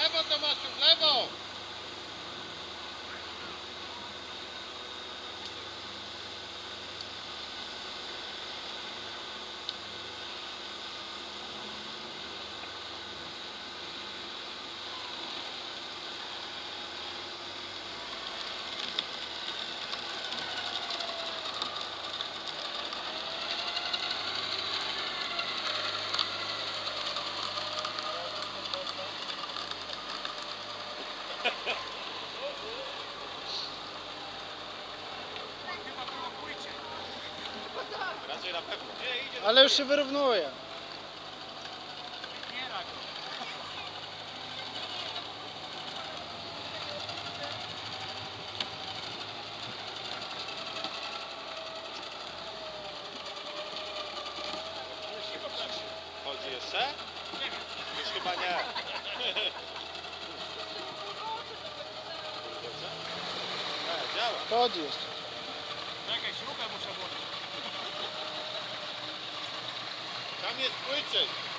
lewo, Tomaszu, w lewo! Raczej na pewno. Nie, idzie. Ale już się wyrównuje. Chodzi jeszcze? Nie wiem. Już chyba nie. Nie, działa. Chodzi jeszcze. Czekaj, śrubę muszę włożyć. Tam jest płyciej.